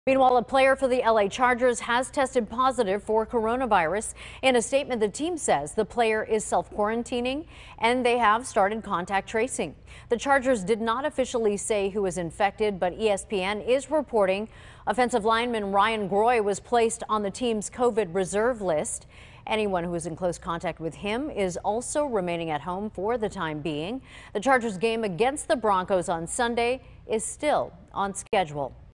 Meanwhile, a player for the LA Chargers has tested positive for coronavirus. In a statement, the team says the player is self-quarantining and they have started contact tracing. The Chargers did not officially say who was infected, but ESPN is reporting offensive lineman Ryan Groy was placed on the team's COVID reserve list. Anyone who is in close contact with him is also remaining at home for the time being. The Chargers game against the Broncos on Sunday is still on schedule.